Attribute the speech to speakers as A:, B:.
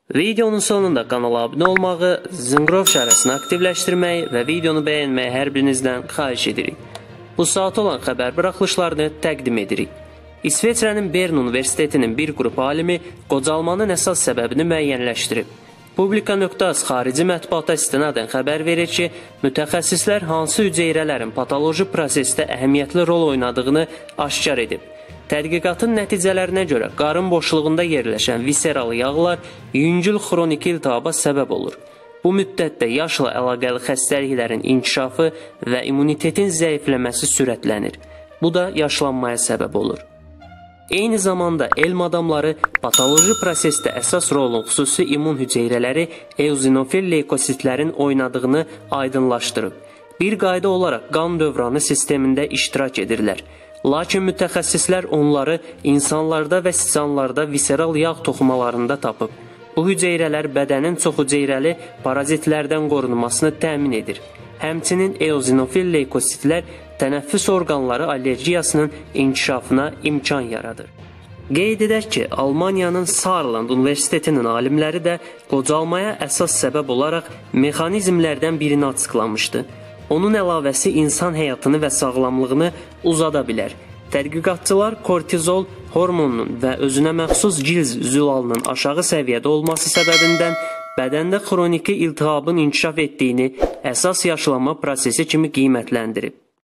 A: Videonun sonunda kanala abunə olmağı, zınqrov işarəsini aktivləşdirməyi və videonu bəyənməyi hər birinizdən xahiş edirik. Bu saat olan xəbər buraxılışlarını təqdim edirik. İsveçrənin Bern Universitetinin bir qrup alimi qocalmanın əsas səbəbini müəyyənləşdirib. Publika.az xarici mətbuata istinadən xəbər verir ki, mütəxəssislər hansı hüceyrələrin patoloji prosesdə əhəmiyyətli rol oynadığını aşkar edib. Tədqiqatın nəticələrinə görə qarın boşluğunda yerləşən viseral yağlar yüngül xroniki iltihaba səbəb olur. Bu müddətdə yaşla əlaqəli xəstəliklərin inkişafı və immunitetin zəifləməsi sürətlənir. Bu da yaşlanmaya səbəb olur. Eyni zamanda elm adamları patoloji prosesdə əsas rolun xüsusi immun hüceyrələri eozinofil leykositlərin oynadığını aydınlaşdırıb. Bir qayda olaraq qan dövranı sistemində iştirak edirlər. Lakin mütəxəssislər onları insanlarda və siçanlarda viseral yağ toxumalarında tapıb. Bu hüceyrələr bədənin çoxhüceyrəli parazitlərdən qorunmasını təmin edir. Həmçinin eozinofil leykositlər tənəffüs orqanları allergiyasının inkişafına imkan yaradır. Qeyd edək ki, Almaniyanın Saarland Universitetinin alimləri də qocalmaya əsas səbəb olaraq mexanizmlərdən birini açıqlamışdı. Onun əlavəsi insan həyatını və sağlamlığını uzada bilər. Tədqiqatçılar kortizol hormonunun və özünə məxsus cils zülalının aşağı səviyyədə olması səbəbindən bədəndə xroniki iltihabın inkişaf etdiyini əsas yaşlanma prosesi kimi qiymətləndirib.